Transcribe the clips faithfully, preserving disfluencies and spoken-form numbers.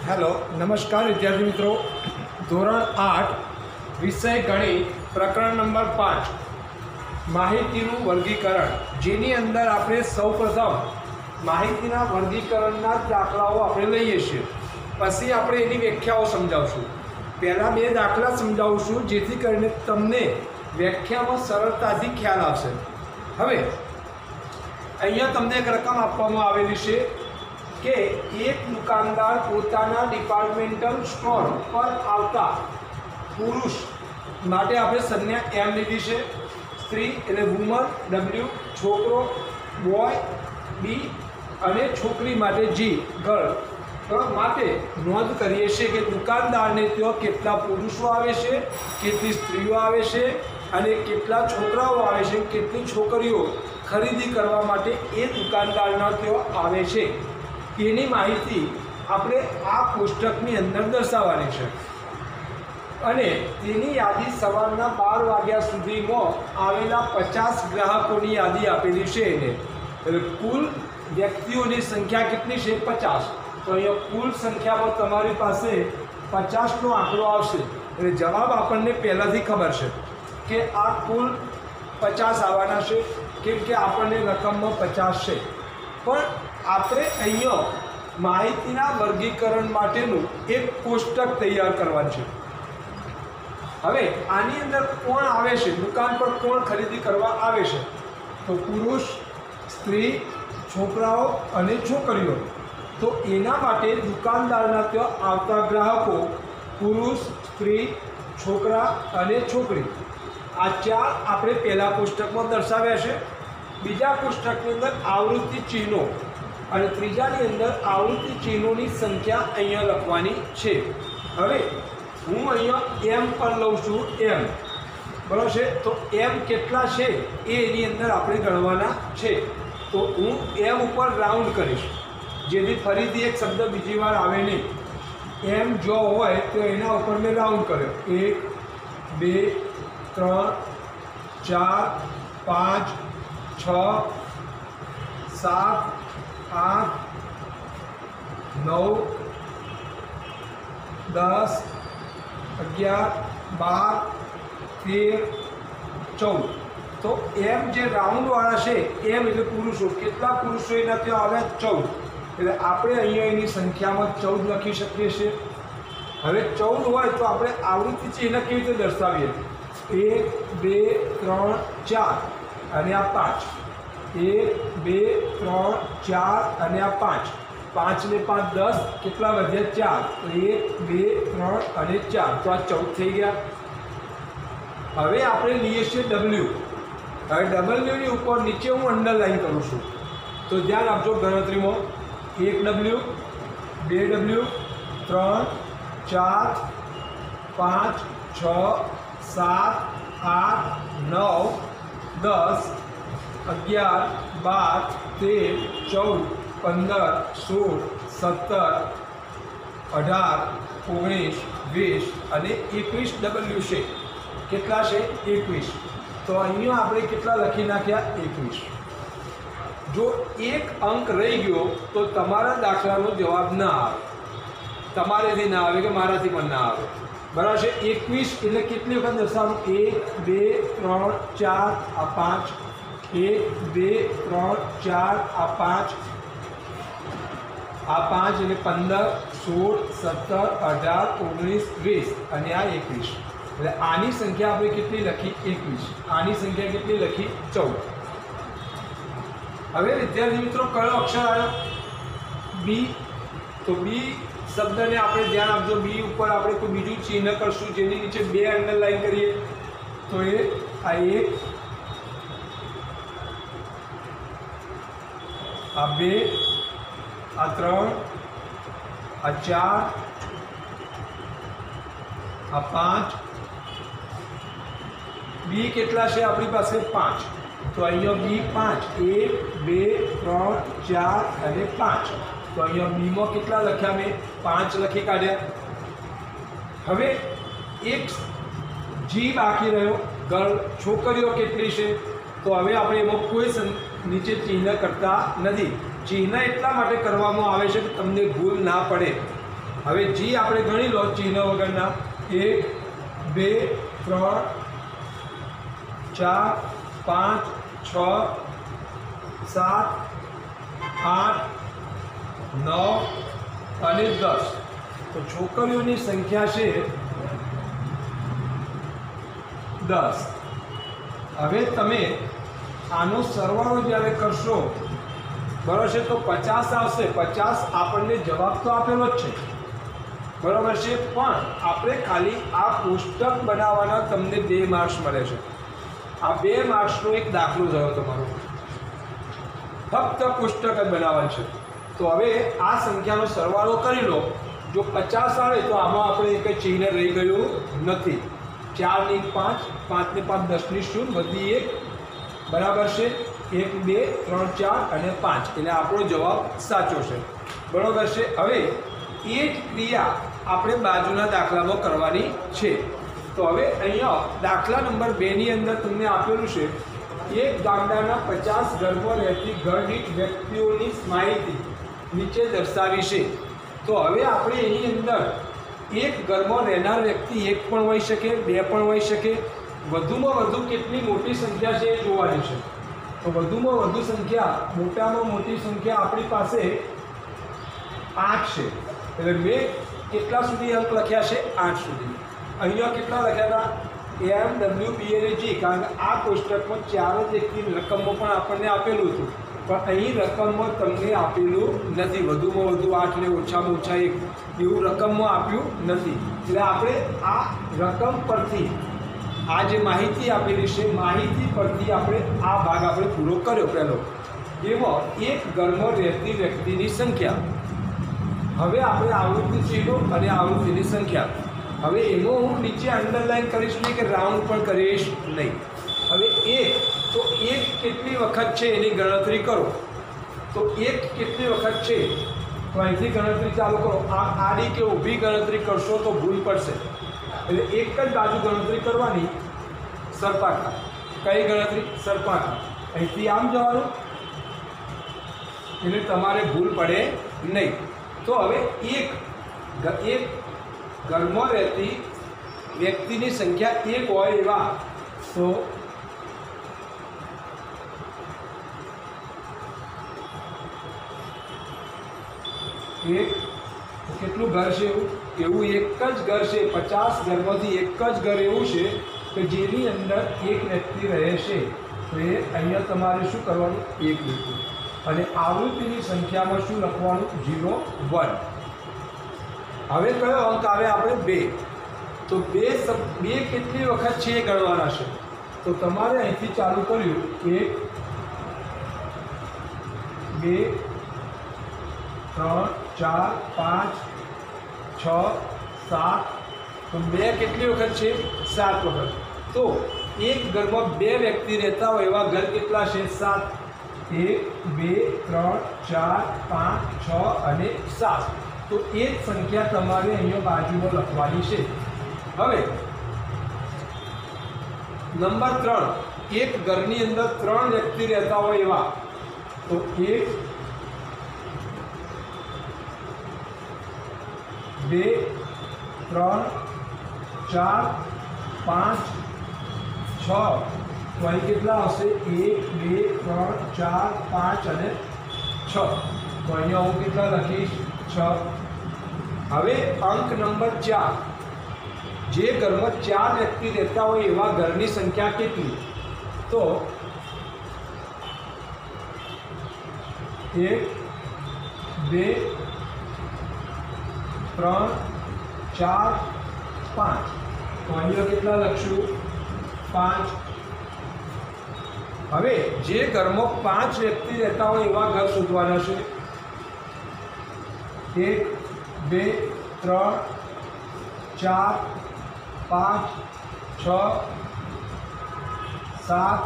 Hello नमस्कार विद्यार्थी मित्रों, धोरण आठ विषय गणित प्रकरण नंबर पांच माहितीનું વર્ગીકરણ, જેની અંદર આપણે સૌપ્રથમ માહિતીના વર્ગીકરણના દાખલાઓ આપણે લઈએ છીએ, પછી આપણે એની વ્યાખ્યાઓ સમજાવશું। પહેલા બે દાખલા સમજાવશું જેથી કરીને તમને વ્યાખ્યામાં સરળતાથી ખ્યાલ આવશે। હવે અહીંયા તમને એક રકમ આપવામાં આવેલી છે કે એક દુકાનદાર પોતાના ડિપાર્ટમેન્ટલ સ્ટોર પર આવતા પુરુષ માટે આપણે સંજ્ઞા એમ લીધી છે, સ્ત્રી એટલે વુમન, ડબલ્યુ છોકરો, બોય બી અને છોકરી માટે જી ગર્લ માટે નોંધ કરીએ છીએ કે દુકાનદારને ત્યાં કેટલા પુરુષો આવે છે, કેટલી સ્ત્રીઓ આવે છે અને કેટલા છોકરાઓ આવે છે, કેટલી છોકરીઓ ખરીદી કરવા માટે એ દુકાનદારના ત્યાં આવે છે, એની માહિતી આપણે આ કોષ્ટકની અંદર દર્શાવવાની છે। અને તેની યાદી સવારના બાર વાગ્યા સુધીમાં આવેલા પચાસ ગ્રાહકોની યાદી આપેલી છે એને, એટલે કુલ વ્યક્તિઓની સંખ્યા કેટલી છે? પચાસ। તો અહીંયા કુલ સંખ્યામાં તમારી પાસે પચાસનો આંકડો આવશે, એટલે જવાબ આપણને પહેલાંથી ખબર છે કે આ કુલ પચાસ આવવાના છે, કેમ કે આપણને રકમમાં પચાસ છે। પણ આપણે અહીંયા માહિતીના વર્ગીકરણ માટેનું એક કોષ્ટક તૈયાર કરવાનું છે। હવે આની અંદર કોણ આવે છે, દુકાન પર કોણ ખરીદી કરવા આવે છે? તો પુરુષ, સ્ત્રી, છોકરાઓ અને છોકરીઓ। તો એના માટે દુકાનદારના ત્યાં આવતા ગ્રાહકો પુરુષ, સ્ત્રી, છોકરા અને છોકરી, આ ચાર આપણે પહેલા કોષ્ટકમાં દર્શાવ્યા છે। બીજા કોષ્ટકની અંદર આવૃત્તિ ચિહ્નો અને ત્રીજાની અંદર આવૃત્તિ ચિહ્નોની સંખ્યા અહીંયા લખવાની છે। હવે હું અહીંયા એમ પર લઉં છું, એમ બરાબર છે, તો એમ કેટલા છે એ એની અંદર આપણે ગણવાના છે। તો હું એમ ઉપર રાઉન્ડ કરીશ, જેથી ફરીથી એક શબ્દ બીજી વાર આવે નહીં। એમ જો હોય તો એના ઉપર મેં રાઉન્ડ કર્યો, એક બે ત્રણ ચાર પાંચ छ सात आठ नौ दस अगियार बार तेर चौदह। तो एम जे राउंड वाला है एम एटले पुरुषो, केटला पुरुषो एना त्यां आव्या चौदह, एटले आपणे अहींया एनी संख्यामां चौदह लखी शकीए छीए। हवे चौदह होय तो आपणे आवृत्ति चिह्न केवी रीते दर्शावीए? एक बे त्रण चार અને આ પાંચ, એક બે ત્રણ ચાર અને આ પાંચ, પાંચ ને પાંચ દસ, કેટલા વધ્યા? ચાર। તો એક બે ત્રણ અને ચાર, તો આ ચૌદ થઈ ગયા। હવે આપણે લઈએ છીએ ડબલ્યુ। હવે ડબલ્યુની ઉપર નીચે હું અંડરલાઈન કરું છું, તો ધ્યાન આપજો ગણતરીમાં, એક ડબલ્યુ, બે ડબલ્યુ, ત્રણ ચાર પાંચ છ સાત આઠ નવ दस अगियार बार तेर चौदह पंदर सोल सत्तर अठार ओगनीस वीस અને એકવીસ ડબલ્યુ છે। કેટલા છે? એકવીસ। તો અહીંયા આપણે કેટલા લખી નાખ્યા? એકવીસ। જો એક અંક રહી ગયો તો તમારા દાખલાનો જવાબ ના આવે, તમારેથી ના આવે કે મારાથી પણ ના આવે, બરાબર છે। એકવીસ એટલે કેટલી વખત દર્શાવવાનું? એક બે ત્રણ ચાર આ પાંચ, એક બે ત્રણ ચાર આ પાંચ, આ પાંચ એટલે પંદર સોળ સત્તર અઢાર ઓગણીસ વીસ અને આ એકવીસ, એટલે આની સંખ્યા આપણે કેટલી લખી? એકવીસ। આની સંખ્યા કેટલી લખી? ચૌદ। હવે વિદ્યાર્થી મિત્રો કયો અક્ષર આવ્યો? બી। તો બી શબ્દને આપણે ધ્યાન આપજો, બી ઉપર આપણે કોઈ બીજું ચિહ્ન કરશું જેની નીચે બે અંડરલાઈન કરીએ, તો એ આ એક, આ બે, આ ત્રણ, આ ચાર, આ પાંચ। બી કેટલા છે આપણી પાસે? પાંચ। તો અહીંયા બી પાંચ, એક બે ત્રણ ચાર અને પાંચ। તો અહીંયા બીમાં કેટલા લખ્યા? મેં પાંચ લખી કાઢ્યા। હવે એક જી બાકી રહ્યો, ગર્લ, છોકરીઓ કેટલી છે? તો હવે આપણે એમાં કોઈ નીચે ચિહ્ન કરતા નથી। ચિહ્ન એટલા માટે કરવામાં આવે છે કે તમને ભૂલ ના પડે। હવે જી આપણે ગણી લો ચિહ્ન વગરના. એક બે ત્રણ ચાર પાંચ છ સાત આઠ નવ અને દસ. તો છોકરીઓની સંખ્યા છે દસ. હવે તમે આનો સરવાળો જ્યારે કરશો બરાબર છે તો પચાસ આવશે. પચાસ આપણને જવાબ તો આપેલો જ છે બરાબર છે, પણ આપણે ખાલી આ કોષ્ટક બનાવવાના તમને બે માર્ક્સ મળે છે. આ બે માર્ક્સનો એક દાખલો થયો તમારો, ફક્ત કોષ્ટક જ બનાવવાનું છે. તો હવે આ સંખ્યાનો સરવાળો કરી લો. જો પચાસ આવે તો આમાં આપણે એક ચિહ્ન રહી ગયું નથી. ચાર ને પાંચ, પાંચ ને પાંચ દસની શૂન્ય, બધી એક બરાબર છે. એક બે ત્રણ ચાર અને પાંચ, એટલે આપણો જવાબ સાચો છે બરાબર છે. હવે એ જ ક્રિયા આપણે બાજુના દાખલામાં કરવાની છે. તો હવે અહીંયા દાખલા નંબર બે ની અંદર તમને આપેલું છે એક ગામડાના પચાસ ઘરમાં રહેતી ઘર દીઠ વ્યક્તિઓની માહિતી નીચે દર્શાવી છે. તો હવે આપણે એની અંદર એક ઘરમાં રહેનાર વ્યક્તિ એક પણ હોઈ શકે, બે પણ હોઈ શકે, વધુમાં વધુ કેટલી મોટી સંખ્યા છે એ જોવાની છે. તો વધુમાં વધુ સંખ્યા, મોટામાં મોટી સંખ્યા આપણી પાસે આઠ છે. એટલે મેં કેટલા સુધી અંક લખ્યા છે? આઠ સુધી. અહીંયા કેટલા લખ્યા હતા? એમ ડબલ્યુ બી અને જી, કારણ કે આ કોષ્ટકમાં ચાર જ એકની રકમો પણ આપણને આપેલું હતું, પણ અહીં રકમમાં તમને આપેલું નથી. વધુમાં વધુ આઠ ને ઓછામાં ઓછા એક એવું રકમમાં આપ્યું નથી. એટલે આપણે આ રકમ પરથી આ જે માહિતી આપેલી છે, માહિતી પરથી આપણે આ ભાગ આપણે પૂરો કર્યો. પહેલો એમાં એક ઘરમાં રહેતી વ્યક્તિની સંખ્યા. હવે આપણે આવૃત્તિ ચિહ્નો અને આવૃત્તિની સંખ્યા. હવે એનો હું નીચે અંડરલાઈન કરીશ નહીં કે રાઉન્ડ પણ કરીશ નહીં. હવે એક, તો એક કેટલી વખત છે એની ગણતરી કરો. તો એક કેટલી વખત છે તો અહીંથી ગણતરી ચાલુ કરો. આ આડી કે ઊભી ગણતરી કરશો તો ભૂલ પડશે. એટલે એક જ બાજુ ગણતરી કરવાની, સરપાકા. કઈ ગણતરી? સરપાકા. અહીંથી આમ જવાનું, એટલે તમારે ભૂલ પડે નહીં. તો હવે એક એક ઘરમાં રહેતી વ્યક્તિની સંખ્યા એક હોય એવા તો એક કેટલું ઘર છે એવું એવું એક જ ઘર છે. પચાસ ઘરમાંથી એક જ ઘર એવું છે કે જેની અંદર એક વ્યક્તિ રહે છે. તો એ અહીંયા તમારે શું કરવાનું? એક લીધું. અને આવૃત્તિની સંખ્યામાં શું લખવાનું? Zero one. હવે કયો અંક આવે આપણે? બે. તો બે બે કેટલી વખત છે એ ગણવાના છે. તો તમારે અહીંથી ચાલુ કર્યું, એક બે ત્રણ ચાર પાંચ છ સાત. તો બે કેટલી વખત છે? સાત વખત. તો એક ઘરમાં બે વ્યક્તિ રહેતા હોય એવા ઘર કેટલા છે? સાત. એક બે ત્રણ ચાર પાંચ છ અને સાત. તો એ જ સંખ્યા તમારે અહીંયા બાજુમાં લખવાની છે. હવે નંબર ત્રણ, એક ઘરની અંદર ત્રણ વ્યક્તિ રહેતા હોય એવા. તો એક બે ત્રણ ચાર પાંચ છ. તો અહીં કેટલા આવશે? એક બે ત્રણ ચાર પાંચ અને છ. તો અહીંયા હું કેટલા લખીશ? છ. હવે અંક નંબર ચાર, જે ઘરમાં ચાર વ્યક્તિ રહેતા હોય એવા ઘરની સંખ્યા કેટલી? તો એક બે ત્રણ ચાર પાંચ. તો અહીંયા કેટલા લખશું? પાંચ. હવે જે ઘરમાં પાંચ વ્યક્તિ રહેતા હોય એવા ઘર શોધવાના છે. એક બે ત્રણ ચાર પાંચ છ સાત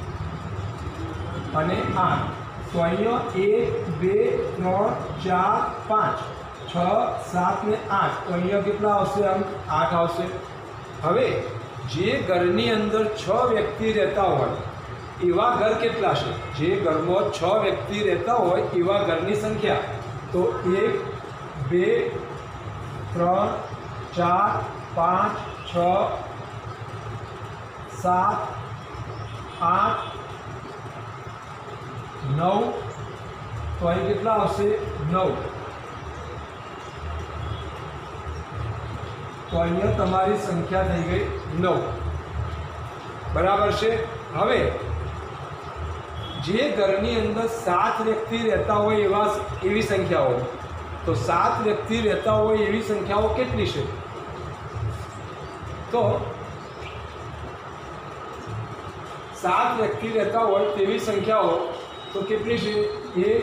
અને આઠ. તો અહીંયા એક બે ત્રણ ચાર પાંચ છ સાત ને આઠ. તો અહીંયા કેટલા આવશે? અંક આઠ આવશે. હવે જે ઘરની અંદર છ વ્યક્તિ રહેતા હોય એવા ઘર કેટલા છે? જે ઘરમાં છ વ્યક્તિ રહેતા હોય એવા ઘરની સંખ્યા. તો એક બે ત્રણ ચાર પાંચ છ સાત આઠ નવ તો અહીં કેટલા આવશે નવ તો અહીંયા તમારી સંખ્યા થઈ ગઈ નવ બરાબર છે। હવે જે ઘરની અંદર સાત વ્યક્તિ રહેતા હોય એવા એવી સંખ્યાઓ તો સાત વ્યક્તિ રહેતા હોય એવી સંખ્યાઓ કેટલી છે તો સાત વ્યક્તિ રહેતા હોય તેવી સંખ્યાઓ તો કેટલી છે એક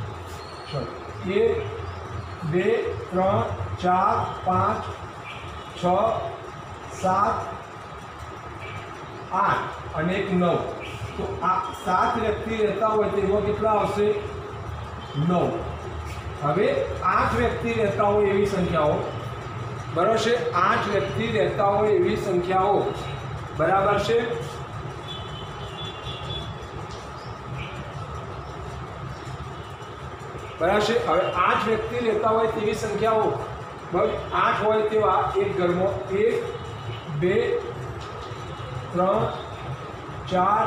એક બે ત્રણ ચાર પાંચ છ સાત આઠ અને એક નવ તો આ સાત વ્યક્તિ રહેતા હોય તેમાં કેટલા આવશે નવ। હવે આઠ વ્યક્તિ રહેતા હોય એવી સંખ્યાઓ બરાબર છે આઠ વ્યક્તિ રહેતા હોય એવી સંખ્યાઓ બરાબર છે બરાબર છે। હવે આઠ વ્યક્તિ રહેતા હોય તેવી સંખ્યાઓ બરાબર આઠ હોય તેવા એક ઘરમાં એક બે ત્રણ ચાર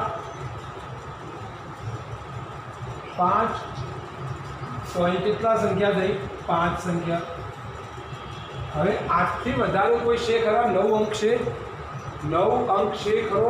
પાંચ તો અહીં કેટલા સંખ્યા થઈ પાંચ સંખ્યા। હવે આઠથી વધારે કોઈ છે ખરા નવ અંક છે નવ અંક છે ખરો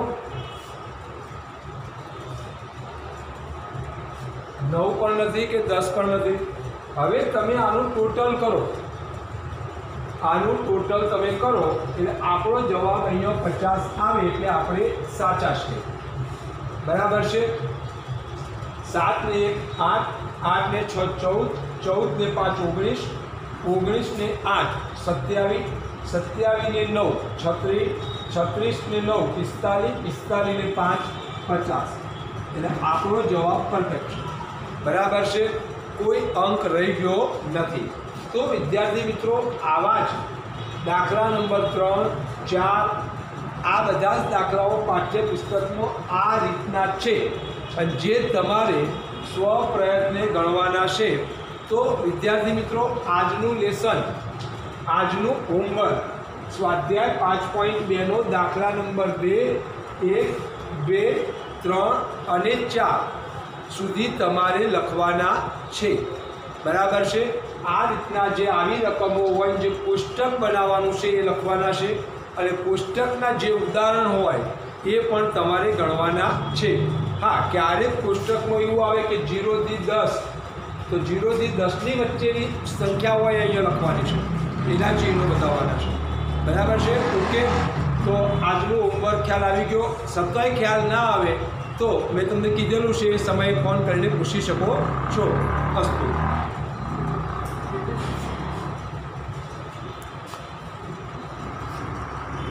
નવ પણ નથી કે દસ પણ નથી। હવે તમે આનું ટોટલ કરો આનું ટોટલ તમે કરો એટલે આપણો જવાબ અહીંયા પચાસ આવે એટલે આપણે સાચા છે બરાબર છે। સાત ને એક આઠ આઠ ને છ ચૌદ ચૌદ ને પાંચ ઓગણીસ ઓગણીસ ને આઠ સત્યાવીસ સત્યાવીસ ને નવ છત્રીસ છત્રીસ ને નવ પિસ્તાલીસ પિસ્તાલીસ ને પાંચ પચાસ એટલે આપણો જવાબ પરફેક્ટ છે બરાબર છે। કોઈ અંક રહી ગયો નથી। તો વિદ્યાર્થી મિત્રો આવા જ દાખલા નંબર ત્રણ ચાર આ બધા જ દાખલાઓ પાઠ્યપુસ્તકમાં આ રીતના છે અને જે તમારે સ્વ પ્રયત્ને ગણવાના છે। તો વિદ્યાર્થી મિત્રો આજનું લેસન આજનું હોમવર્ક સ્વાધ્યાય પાંચ પોઈન્ટ બેનો દાખલા નંબર બે એક બે ત્રણ અને ચાર સુધી તમારે લખવાના છે બરાબર છે। આ રીતના જે આવી રકમો હોય જે કોષ્ટક બનાવવાનું છે એ લખવાના છે અને કોષ્ટકના જે ઉદાહરણ હોય એ પણ તમારે ગણવાના છે। હા ક્યારેક કોષ્ટકમાં એવું આવે કે જીરોથી દસ તો જીરોથી દસની વચ્ચેની સંખ્યા હોય અહીંયા લખવાની છે એના ચિહ્નો બતાવવાના છે બરાબર છે ઓકે। તો આજનું હોમવર્ક ખ્યાલ આવી ગયો। સપ્તાહે ખ્યાલ ના આવે તો મેં તમને કીધેલું છે એ સમયે ફોન કરીને પૂછી શકો છો। અસ્તુ।